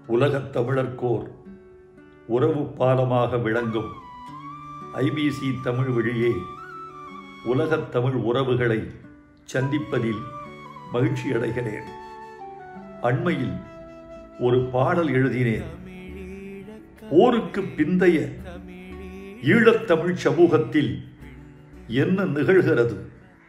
உலகத் தமிழர்க்கோர் உறவு பாலமாக விளங்கும் ஐபிசி தமிழ் வழியே உலகத் தமிழ் உறவுகளை சந்திப்பதில் மகிழ்ச்சி அடைகிறேன். அண்மையில் ஒரு பாடல் எழுதினேன். போருக்கு பிந்தைய ஈழத்தமிழ் சமூகத்தில் என்ன நிகழ்கிறது?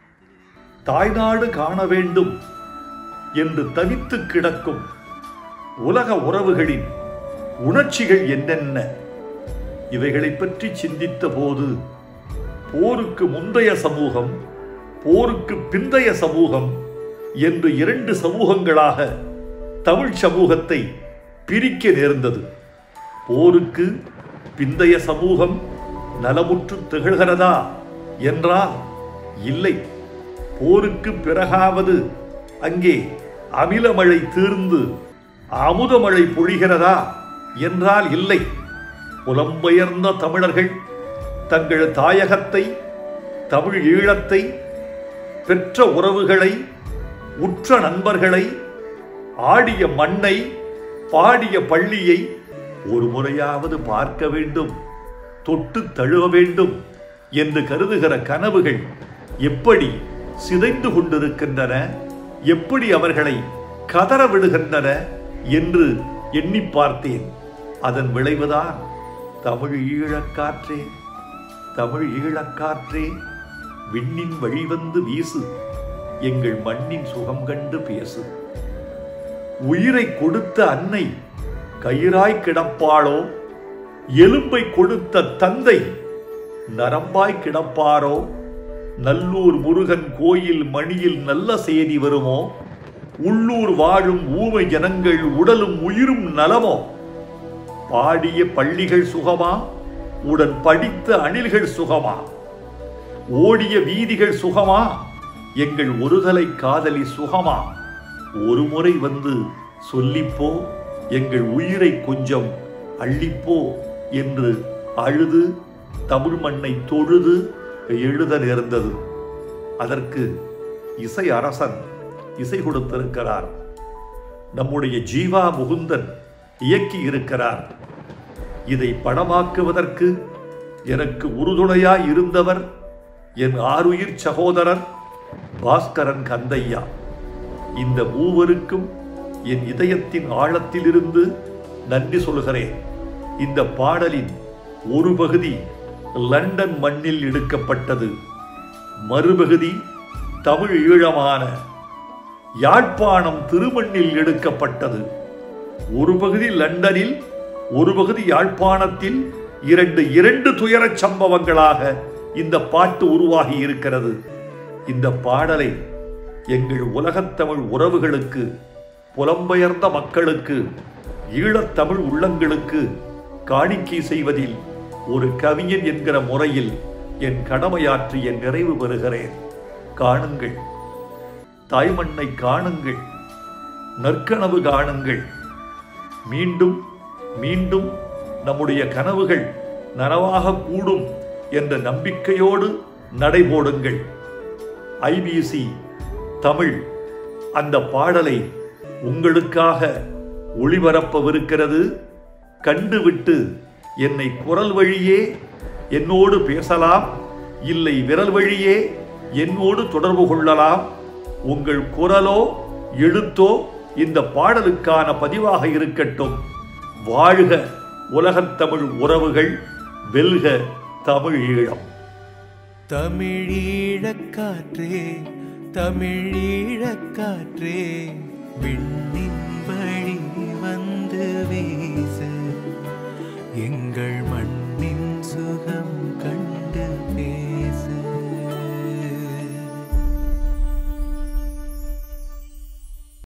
தாய்நாடு காண வேண்டும் என்று தவித்து கிடக்கும் உலக உறவுகளின் உணர்ச்சிகள் என்னென்ன? இவைகளை பற்றி சிந்தித்த போது போருக்கு முந்தைய சமூகம், போருக்கு பிந்தைய சமூகம் என்று இரண்டு சமூகங்களாக தமிழ் சமூகத்தை பிரிக்க நேர்ந்தது. போருக்கு பிந்தைய சமூகம் நலமுற்று திகழ்கிறதா என்றால் இல்லை. போருக்கு பிறகாவது அங்கே அமிலமழை தீர்ந்து அமுதமழை பொழிகிறதா என்றால் இல்லை. புலம்பெயர்ந்த தமிழர்கள் தங்கள் தாயகத்தை, தமிழ் ஈழத்தை, பெற்ற உறவுகளை, உற்ற நண்பர்களை, ஆடிய மண்ணை, பாடிய பள்ளியை ஒரு முறையாவது பார்க்க வேண்டும், தொட்டு தழுவ வேண்டும் என்று கருதுகிற கனவுகள் எப்படி சிதைந்து கொண்டிருக்கின்றன, எப்படி அவர்களை கதற விடுகின்றன என்று எண்ணி பார்த்தேன். அதன் விளைவுதான் தமிழ் ஈழக்காற்றே, தமிழ் ஈழக்காற்றே, விண்ணின் வழிவந்து வீசு, எங்கள் மண்ணின் சுகம் கண்டு பேசு. உயிரை கொடுத்த அன்னை கயிறாய் கிடப்பாளோ, எலும்பை கொடுத்த தந்தை நரம்பாய் கிடப்பாரோ, நல்லூர் முருகன் கோயில் மணியில் நல்ல செய்தி வருமோ, உள்ளூர் வாழும் ஊமை ஜனங்கள் உடலும் உயிரும் நலமோ, பாடிய பள்ளிகள் சுகமா, உடன் படித்த அணில்கள் சுகமா, ஓடிய வீதிகள் சுகமா, எங்கள் ஒருதலை காதலி சுகமா, ஒரு முறை வந்து சொல்லிப்போ, எங்கள் உயிரை கொஞ்சம் அள்ளிப்போ என்று அழுது தமிழ் மண்ணை தொழுது எழுத நேர்ந்தது. அதற்கு இசை அரசன் இசை கொடுத்திருக்கிறார். நம்முடைய ஜீவா முகுந்தன் இயக்கி இருக்கிறார். இதை படமாக்குவதற்கு எனக்கு உறுதுணையாய் இருந்தவர் என் ஆருயிர் சகோதரர் பாஸ்கரன் கந்தையா. இந்த மூவருக்கும் என் இதயத்தின் ஆழத்திலிருந்து நன்றி சொல்கிறேன். இந்த பாடலின் ஒரு பகுதி லண்டன் மண்ணில் எடுக்கப்பட்டது, மறுபகுதி தமிழ் ஈழமான யாழ்ப்பாணம் திருமண்ணில் எடுக்கப்பட்டது. ஒரு பகுதி லண்டனில், ஒரு பகுதி யாழ்ப்பாணத்தில், இரண்டு துயரச் சம்பவங்களாக இந்த பாட்டு உருவாகி இருக்கிறது. இந்த பாடலை எங்கள் உலகத்தமிழ் உறவுகளுக்கு, புலம்பெயர்ந்த மக்களுக்கு, ஈழத்தமிழ் உள்ளங்களுக்கு காணிக்கை செய்வதில் ஒரு கவிஞன் என்கிற முறையில் என் கடமையாற்றிய நிறைவு பெறுகிறேன். காணுங்கள், தாய்மண்ணை காணுங்கள், நற்கனவு காணுங்கள். மீண்டும் மீண்டும் நம்முடைய கனவுகள் நனவாக கூடும் என்ற நம்பிக்கையோடு நடைபோடுங்கள். ஐபிசி தமிழ் அந்த பாடலை உங்களுக்காக ஒளிபரப்பவிருக்கிறது. கண்டுவிட்டு என்னை குரல் வழியே என்னோடு பேசலாம், இல்லை விரல் வழியே என்னோடு தொடர்பு கொள்ளலாம். உங்கள் குரலோ எழுத்தோ இந்த பாடலுக்கான பதிவாக இருக்கட்டும். வாழ்க உலகத்தமிழ் உறவுகள், வெல்க தமிழ் ஈழம். தமிழீழக்காற்றே, தமிழீழக்காற்றே.